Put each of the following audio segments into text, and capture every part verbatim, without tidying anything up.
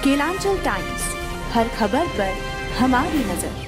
Kelanchal times, हर खबर पर हमारी नजर।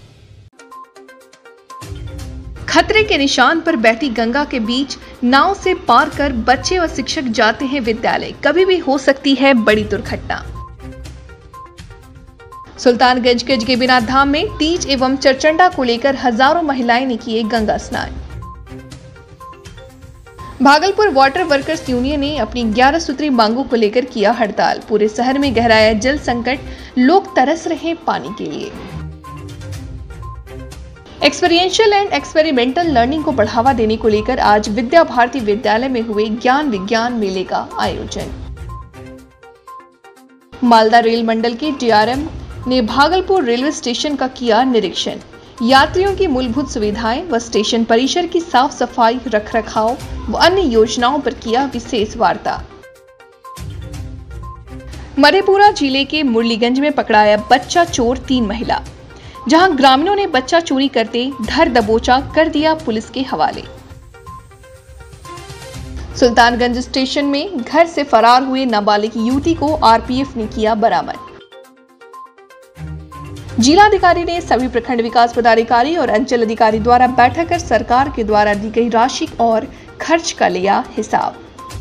खतरे के निशान पर बहती गंगा के बीच नाव से पार कर बच्चे व शिक्षक जाते हैं विद्यालय। कभी भी हो सकती है बड़ी दुर्घटना। सुल्तानगंज के जगेबीनाथ धाम में तीज एवं चरचंडा को लेकर हजारों महिलाएं ने किए गंगा स्नान। भागलपुर वाटर वर्कर्स यूनियन ने अपनी ग्यारह सूत्री मांगों को लेकर किया हड़ताल। पूरे शहर में गहराया जल संकट, लोग तरस रहे पानी के लिए। एक्सपीरियंशियल एंड एक्सपेरिमेंटल लर्निंग को बढ़ावा देने को लेकर आज विद्या भारती विद्यालय में हुए ज्ञान विज्ञान मेले का आयोजन। मालदा रेल मंडल के डीआरएम ने भागलपुर रेलवे स्टेशन का किया निरीक्षण। यात्रियों की मूलभूत सुविधाएं व स्टेशन परिसर की साफ सफाई, रखरखाव व अन्य योजनाओं पर किया विशेष वार्ता। मधेपुरा जिले के मुरलीगंज में पकड़ाया बच्चा चोर तीन महिला। जहां ग्रामीणों ने बच्चा चोरी करते धर दबोचा कर दिया पुलिस के हवाले। सुल्तानगंज स्टेशन में घर से फरार हुए नाबालिग युवती को आरपीएफ ने किया बरामद। जिलाधिकारी ने सभी प्रखंड विकास पदाधिकारी और अंचल अधिकारी द्वारा बैठक कर सरकार के द्वारा दी गई राशि और खर्च का लिया हिसाब।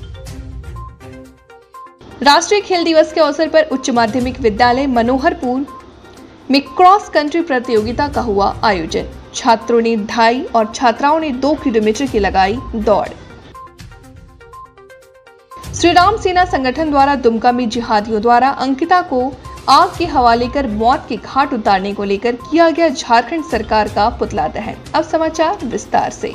राष्ट्रीय खेल दिवस के अवसर पर उच्च माध्यमिक विद्यालय मनोहरपुर में क्रॉस कंट्री प्रतियोगिता का हुआ आयोजन। छात्रों ने ढाई और छात्राओं ने दो किलोमीटर की लगाई दौड़। श्री राम सेना संगठन द्वारा दुमका में जिहादियों द्वारा अंकिता को आग के हवाले कर मौत के घाट उतारने को लेकर किया गया झारखंड सरकार का पुतला दहन। अब समाचार विस्तार से।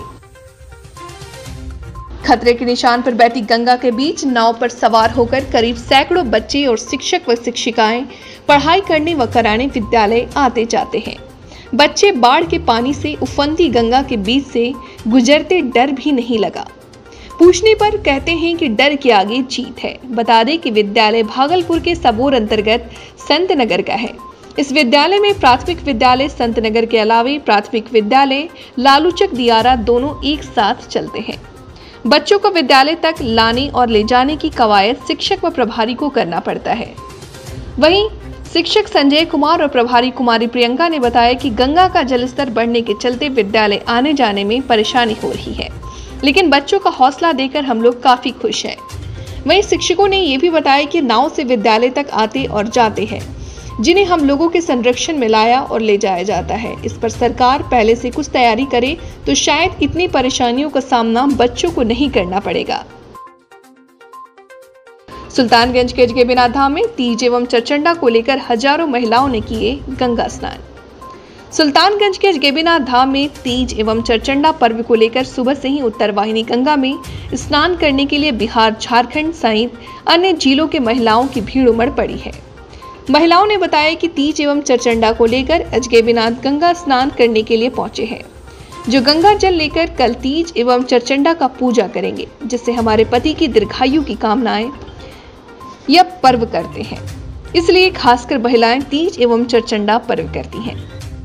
खतरे के निशान पर बहती गंगा के बीच नाव पर सवार होकर करीब सैकड़ों बच्चे और शिक्षक व शिक्षिकाएं पढ़ाई करने व कराने विद्यालय आते जाते हैं। बच्चे बाढ़ के पानी से उफनती गंगा के बीच से गुजरते डर भी नहीं लगा। पूछने पर कहते हैं कि डर के आगे जीत है। बता दें कि विद्यालय भागलपुर के सबोर अंतर्गत संत नगर का है। इस विद्यालय में प्राथमिक विद्यालय संत नगर के अलावे प्राथमिक विद्यालय लालूचक दियारा दोनों एक साथ चलते हैं। बच्चों को विद्यालय तक लाने और ले जाने की कवायद शिक्षक व प्रभारी को करना पड़ता है। वहीं शिक्षक संजय कुमार और प्रभारी कुमारी प्रियंका ने बताया कि गंगा का जलस्तर बढ़ने के चलते विद्यालय आने जाने में परेशानी हो रही है, लेकिन बच्चों का हौसला देकर हम लोग काफी खुश हैं। वहीं शिक्षकों ने यह भी बताया कि नाव से विद्यालय तक आते और जाते हैं, जिन्हें हम लोगों के संरक्षण में लाया और ले जाया जाता है। इस पर सरकार पहले से कुछ तैयारी करे तो शायद इतनी परेशानियों का सामना बच्चों को नहीं करना पड़ेगा। सुल्तानगंज के जगेबीनाथ धाम में तीज एवं चरचंडा को लेकर हजारों महिलाओं ने किए गंगा स्नान। सुल्तानगंज के जगेबीनाथ धाम में तीज एवं चरचंडा पर्व को लेकर सुबह से ही उत्तर वाहिनी गंगा में स्नान करने के लिए बिहार, झारखंड सहित अन्य जिलों के महिलाओं की भीड़ उमड़ पड़ी है। महिलाओं ने बताया कि तीज एवं चरचंडा को लेकर जगेबीनाथ गंगा स्नान करने के लिए पहुंचे हैं, जो गंगा जल लेकर कल तीज एवं चरचंडा का पूजा करेंगे, जिससे हमारे पति की दीर्घायु की कामनाएं यह पर्व करते हैं। इसलिए खासकर महिलाएं तीज एवं चरचंडा पर्व करती हैं।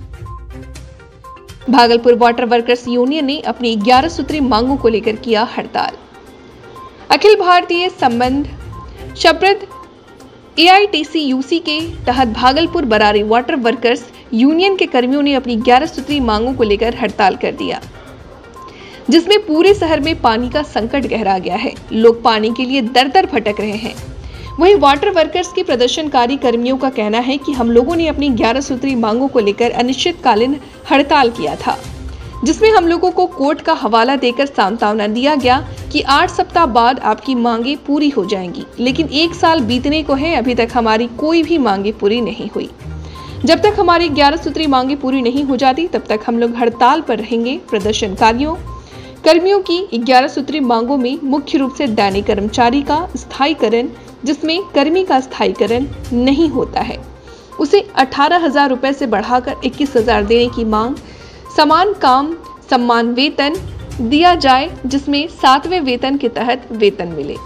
भागलपुर वाटर वर्कर्स यूनियन ने अपनी ग्यारह सूत्री मांगों को लेकर किया हड़ताल। अखिल भारतीय संबंध शब्द एआईटीसी-यूसी के तहत Bhagalpur Barari water workers union के कर्मियों ने अपनी ग्यारह सूत्री मांगों को लेकर हड़ताल कर दिया, जिसमें पूरे शहर में पानी का संकट गहरा गया है। लोग पानी के लिए दर दर भटक रहे हैं। वहीं वाटर वर्कर्स के प्रदर्शनकारी कर्मियों का कहना है कि हम लोगों ने अपनी ग्यारह सूत्री मांगों को लेकर अनिश्चितकालीन हड़ताल किया था, जिसमें हम लोगों को कोर्ट का हवाला देकर सांत्वना दिया गया कि आठ सप्ताह बाद आपकी मांगे पूरी हो जाएंगी, लेकिन एक साल बीतने को है, अभी तक हमारी कोई भी मांगे पूरी नहीं हुई। जब तक हमारी ग्यारह सूत्री मांगे पूरी नहीं हो जाती तब तक हम लोग हड़ताल पर रहेंगे। प्रदर्शनकारियों कर्मियों की ग्यारह सूत्री मांगों में मुख्य रूप से दैनिक कर्मचारी का स्थायीकरण, जिसमें कर्मी का स्थायीकरण नहीं होता है, उसे अठारह हजार रुपए से बढ़ाकर इक्कीस हजार देने की मांग, समान काम सम्मान वेतन दिया जाए, जिसमें सातवें वेतन के तहत वेतन मिले।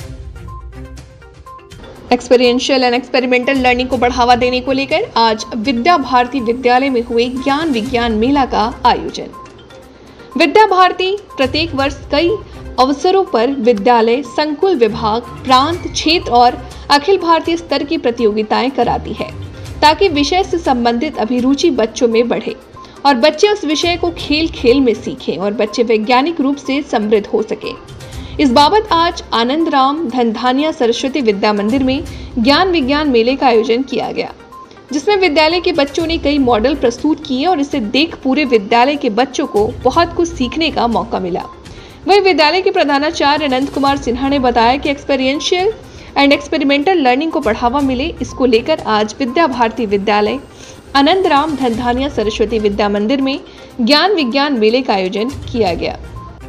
एक्सपीरियंशियल एंड एक्सपेरिमेंटल लर्निंग को बढ़ावा देने को लेकर आज विद्या भारती विद्यालय में हुए ज्ञान विज्ञान मेला का आयोजन। विद्या भारती प्रत्येक वर्ष कई अवसरों पर विद्यालय संकुल विभाग प्रांत क्षेत्र और अखिल भारतीय स्तर की प्रतियोगिताएं कराती है ताकि विषय से संबंधित अभिरुचि बच्चों में बढ़े और बच्चे उस विषय को खेल खेल में सीखें और बच्चे वैज्ञानिक रूप से समृद्ध हो सके। इस बाबत आज आनंद राम धनधानिया सरस्वती विद्या मंदिर में ज्ञान विज्ञान मेले का आयोजन किया गया, जिसमें विद्यालय के बच्चों ने कई मॉडल प्रस्तुत किए और इसे देख पूरे विद्यालय के बच्चों को बहुत कुछ सीखने का मौका मिला। वहीं विद्यालय के प्रधानाचार्य अनंत कुमार सिन्हा ने बताया कि एक्सपेरियंशियल एंड एक्सपेरिमेंटल लर्निंग को बढ़ावा मिले, इसको लेकर आज विद्या भारती विद्यालय आनंद राम धनधानिया सरस्वती विद्या मंदिर में ज्ञान विज्ञान मेले का आयोजन किया गया।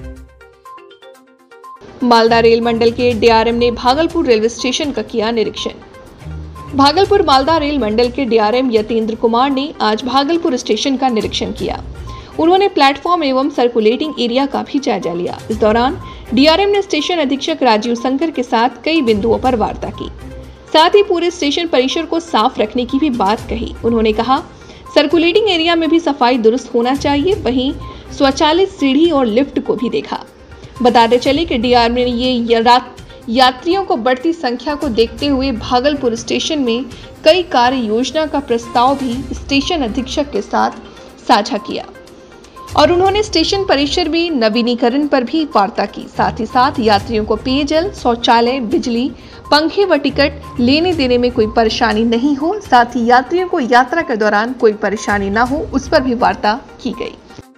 मालदा रेल मंडल के डीआरएम ने भागलपुर रेलवे स्टेशन का किया निरीक्षण। भागलपुर मालदा रेल मंडल के डीआरएम यतेंद्र कुमार ने आज भागलपुर स्टेशन का निरीक्षण किया। उन्होंने प्लेटफॉर्म एवं सर्कुलेटिंग एरिया का भी जायजा लिया। इस दौरान डीआरएम ने स्टेशन अधीक्षक राजीव शंकर के साथ कई बिंदुओं पर वार्ता की, साथ ही पूरे स्टेशन परिसर को साफ रखने की भी बात कही। उन्होंने कहा सर्कुलेटिंग एरिया में भी सफाई दुरुस्त होना चाहिए। वहीं स्वचालित सीढ़ी और लिफ्ट को भी देखा। बताते चले कि डीआरएम ने ये यात्रियों को बढ़ती संख्या को देखते हुए भागलपुर स्टेशन में कई कार्य योजना का प्रस्ताव भी स्टेशन अधीक्षक के साथ साझा किया और उन्होंने स्टेशन परिसर में नवीनीकरण पर भी वार्ता की। साथ ही साथ यात्रियों को पेयजल, शौचालय, बिजली, पंखे व टिकट लेने देने में कोई परेशानी नहीं हो, साथ ही यात्रियों को यात्रा के दौरान कोई परेशानी न हो, उस पर भी वार्ता की गई।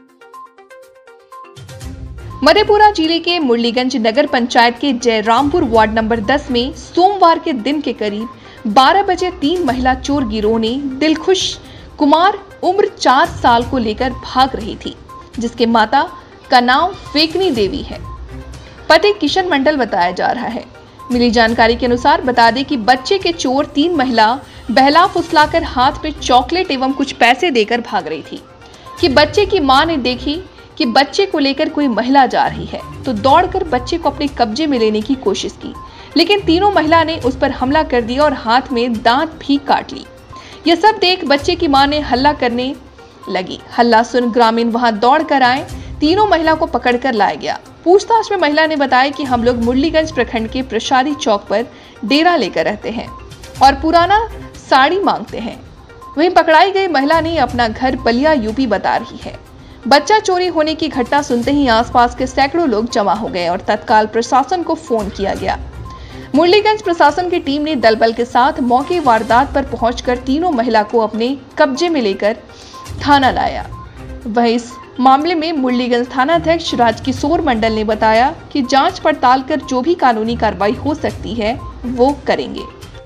मधेपुरा जिले के मुरलीगंज नगर पंचायत के जयरामपुर वार्ड नंबर दस में सोमवार के दिन के करीब बारह बजे तीन महिला चोर गिरोह ने दिलखुश कुमार उम्र चार साल को लेकर भाग रही थी, जिसके माता का नाम फेकनी देवी है। पति किशन मंडल बताया जा रहा है। मिली जानकारी के अनुसार बता दें कि बच्चे के चोर तीन महिला बहला फुसलाकर हाथ में चॉकलेट एवं कुछ पैसे देकर भाग रही थी कि बच्चे की मां ने देखी कि बच्चे को लेकर कोई महिला जा रही है तो दौड़कर बच्चे को अपने कब्जे में लेने की कोशिश की, लेकिन तीनों महिला ने उस पर हमला कर दिया और हाथ में दांत भी काट ली। यह सब देख बच्चे की मां ने हल्ला करने लगी। हल्ला सुन ग्रामीण वहां दौड़ कर आए। तीनों महिला को पकड़कर लाया गया। पूछताछ में महिला ने बताया कि हम लोग मुरलीगंज प्रखंड के प्रसारी चौक पर डेरा लेकर रहते हैं और पुराना साड़ी मांगते हैं। वहीं पकड़ाई गई महिला ने अपना घर बलिया यूपी बता रही है। बच्चा चोरी होने की घटना सुनते ही आसपास के सैकड़ों लोग जमा हो गए और तत्काल प्रशासन को फोन किया गया। मुरलीगंज प्रशासन की टीम ने दल बल के साथ मौके वारदात पर पहुंचकर तीनों महिला को अपने कब्जे में लेकर थाना लाया। वहीं इस मामले में मुरलीगंज थानाध्यक्ष राजकिशोर मंडल ने बताया कि जांच पड़ताल कर जो भी कानूनी कार्रवाई हो सकती है वो करेंगे।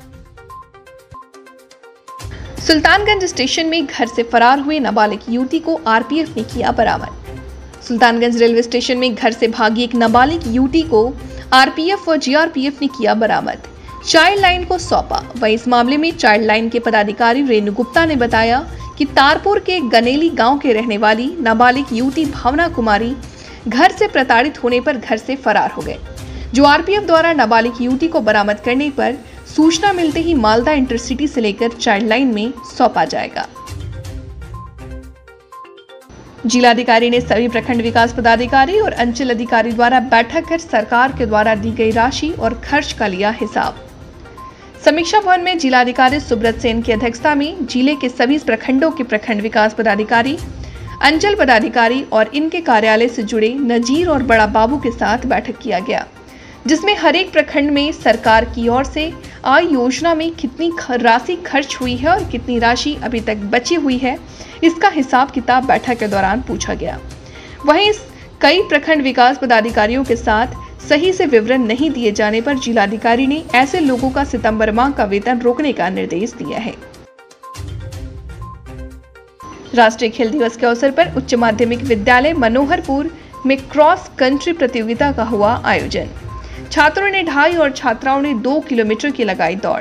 सुल्तानगंज स्टेशन में घर से फरार हुए नाबालिग युवती को आरपीएफ ने किया बरामद। सुल्तानगंज रेलवे स्टेशन में घर से भागी एक नाबालिग युवती को आरपीएफ और जीआरपीएफ ने किया बरामद, चाइल्ड लाइन को सौंपा। वहीं इस मामले में चाइल्ड लाइन के पदाधिकारी रेणु गुप्ता ने बताया कि तारपुर के गनेली गांव के रहने वाली नाबालिग युवती भावना कुमारी घर से प्रताड़ित होने पर घर से फरार हो गए, जो आरपीएफ द्वारा नाबालिग युवती को बरामद करने पर सूचना मिलते ही मालदा इंटरसिटी से लेकर चाइल्ड लाइन में सौंपा जाएगा। जिलाधिकारी ने सभी प्रखंड विकास पदाधिकारी और अंचल अधिकारी द्वारा बैठक कर सरकार के द्वारा दी गई राशि और खर्च का लिया हिसाब। समीक्षा भवन में जिलाधिकारी सुब्रत सेन की अध्यक्षता में जिले के सभी प्रखंडों के प्रखंड विकास पदाधिकारी, अंचल पदाधिकारी और इनके कार्यालय से जुड़े नजीर और बड़ा बाबू के साथ बैठक किया गया, जिसमें हर एक प्रखंड में सरकार की ओर से आय योजना में कितनी राशि खर्च हुई है और कितनी राशि अभी तक बची हुई है, इसका हिसाब किताब बैठक के दौरान पूछा गया। वहीं कई प्रखंड विकास पदाधिकारियों के साथ सही से विवरण नहीं दिए जाने पर जिलाधिकारी ने ऐसे लोगों का सितंबर माह का वेतन रोकने का निर्देश दिया है। राष्ट्रीय खेल दिवस के अवसर पर उच्च माध्यमिक विद्यालय मनोहरपुर में क्रॉस कंट्री प्रतियोगिता का हुआ आयोजन। छात्रों ने ढाई और छात्राओं ने दो किलोमीटर की लगाई दौड़।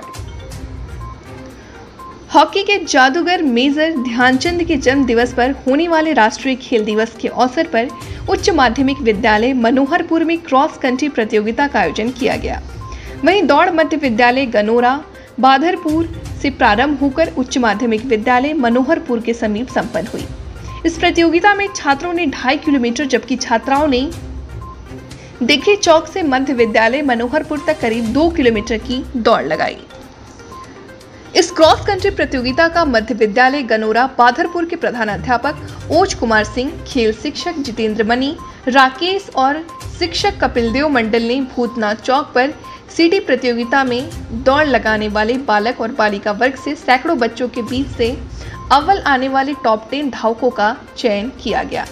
हॉकी के जादूगर मेजर ध्यानचंद के जन्म दिवस पर होने वाले राष्ट्रीय खेल दिवस के अवसर पर उच्च माध्यमिक विद्यालय मनोहरपुर में क्रॉस कंट्री प्रतियोगिता का आयोजन किया गया। वहीं दौड़ मध्य विद्यालय गनोरा बाधरपुर से प्रारंभ होकर उच्च माध्यमिक विद्यालय मनोहरपुर के समीप संपन्न हुई। इस प्रतियोगिता में छात्रों ने ढाई किलोमीटर जबकि छात्राओं ने दिग्घी चौक से मध्य विद्यालय मनोहरपुर तक करीब दो किलोमीटर की दौड़ लगाई। इस क्रॉस कंट्री प्रतियोगिता का मध्य विद्यालय गनोरा बाधरपुर के प्रधानाध्यापक ओज कुमार सिंह, खेल शिक्षक जितेंद्र मनी, राकेश और शिक्षक कपिल देव मंडल ने भूतनाथ चौक पर सीटी प्रतियोगिता में दौड़ लगाने वाले बालक और बालिका वर्ग से सैकड़ों बच्चों के बीच से अव्वल आने वाले टॉप टेन धावकों का चयन किया गया।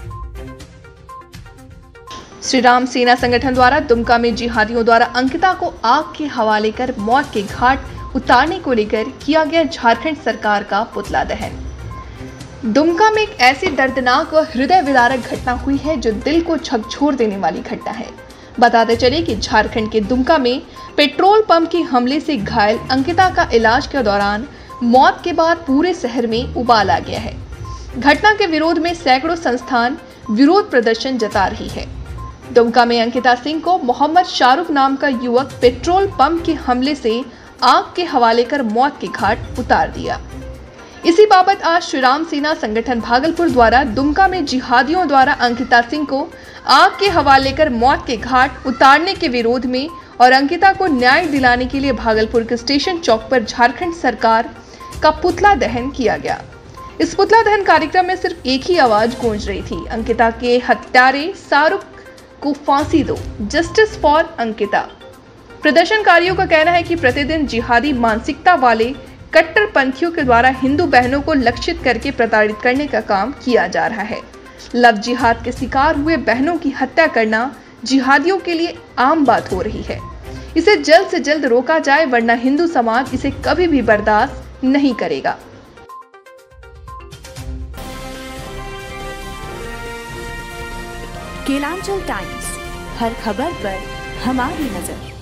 श्री राम सेना संगठन द्वारा दुमका में जिहादियों द्वारा अंकिता को आग के हवाले कर मौत के घाट उतारने को लेकर किया गया झारखंड सरकार का पुतला दहन। दुमका में एक ऐसी दर्दनाक व हृदय विदारक घटना हुई है जो दिल को झकझोर देने वाली घटना है। बताते चले कि झारखंड के दुमका में पेट्रोल पंप के हमले से घायल अंकिता का इलाज के दौरान मौत के बाद पूरे शहर में उबाल आ गया है। घटना के विरोध में सैकड़ों संस्थान विरोध प्रदर्शन जता रही है। दुमका में अंकिता सिंह को मोहम्मद शाहरुख नाम का युवक पेट्रोल पंप के हमले से आग के हवाले कर मौत के घाट उतार दिया। इसी बाबत आज श्री राम सेना संगठन भागलपुर द्वारा दुमका में जिहादियों द्वारा अंकिता सिंह को आग के हवाले कर मौत के घाट उतारने के विरोध में और अंकिता को न्याय दिलाने के लिए भागलपुर के स्टेशन चौक पर झारखंड सरकार का पुतला दहन किया गया। इस पुतला दहन कार्यक्रम में सिर्फ एक ही आवाज गूंज रही थी, अंकिता के हत्यारे शाहरुख को फांसी दो, जस्टिस फॉर अंकिता। प्रदर्शनकारियों का कहना है कि प्रतिदिन जिहादी मानसिकता वाले कट्टरपंथियों के द्वारा हिंदू बहनों को लक्षित करके प्रताड़ित करने का काम किया जा रहा है। लव जिहाद के शिकार हुए बहनों की हत्या करना जिहादियों के लिए आम बात हो रही है। इसे जल्द से जल्द रोका जाए, वरना हिंदू समाज इसे कभी भी बर्दाश्त नहीं करेगा। केलांचल टाइम्स, हर खबर पर हमारी नजर।